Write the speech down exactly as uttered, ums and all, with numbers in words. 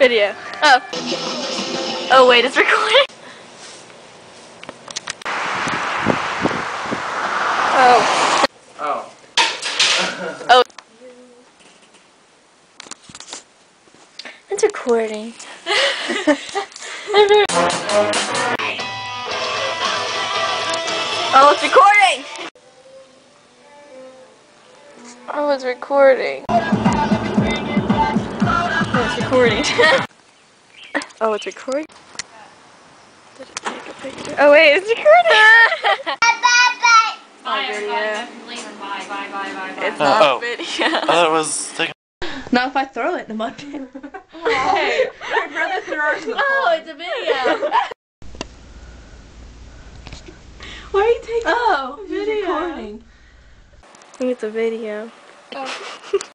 Video. Oh. Oh wait, it's recording. Oh. Oh. Oh. It's recording. Oh, it's recording! I was recording. Oh, it's recording. Oh, it's recording? Did it take a picture? Oh wait, it's recording! Bye, video. everybody. Bye, bye, bye, bye, bye. It's Uh, not oh. video. I thought it was taking. Not if I throw it in the mud pit. Hey, my brother threw ours in the Oh, it's a video. Why are you taking? Oh, Video. Recording. I think it's a video. Oh.